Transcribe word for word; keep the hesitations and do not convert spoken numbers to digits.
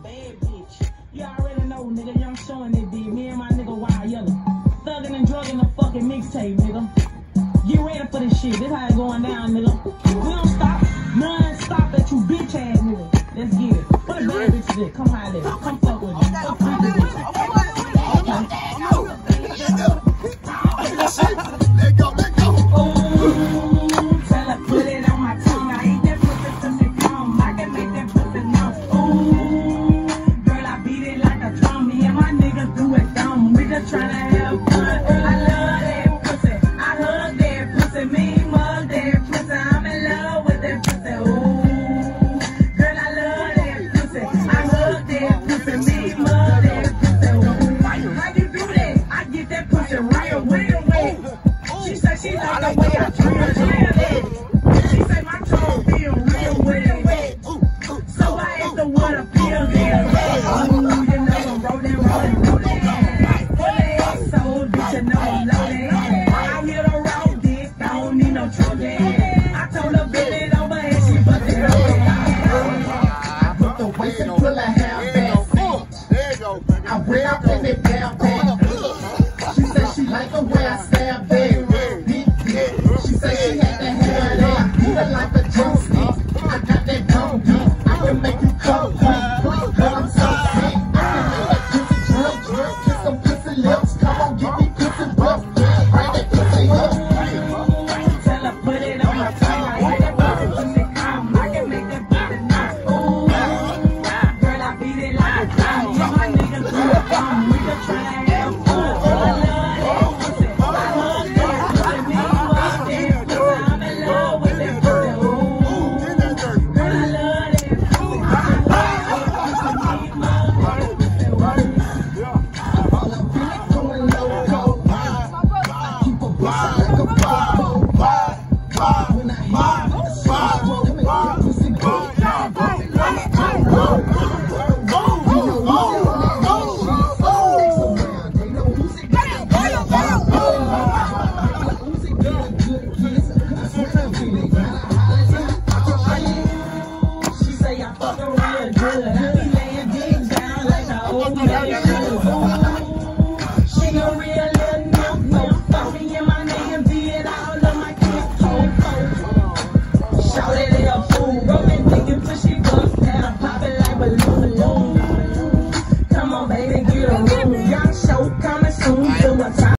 bad bitch. You already know, nigga. Young showing it, bitch. Me and my nigga Wild Yellow. Thuggin' and drugging the fucking mixtape, nigga. Get ready for this shit. This how it going down, nigga. We don't stop. None stop at you bitch ass nigga. Let's get it. What a bad bitch is it? Come hide it. Come fuck with me. Come fuck with me. Let go, let go. Ooh, tell her put it on my tongue. I eat that pussy till it come. I can make that pussy numb. Ooh, girl, I beat it like a drum. Me and my niggas do it dumb. We just tryna have fun. I love that pussy. I hug that pussy. Me mug that pussy. I'm in love with that pussy. Ooh, girl, I love that pussy. I hug that pussy. Me mug that pussy. Ooh, how you do that? I get that pussy right away. She said she like the way I drill it. She said my tongue feel real wet. So I hit the water feel there. Ooh, you know I'm rolling, rolling, rolling. Fully sold, bitch, you know I'm loaded. I hit a raw dick, I don't need no Trojan. I told her bend it over and she busted it over. Put the waist and pull her hair back. There you go. I went up in the damn bag. She said she like the way I stab big. She said she had the hair there. Like a drum stick. I got that drum beat. I can make you come.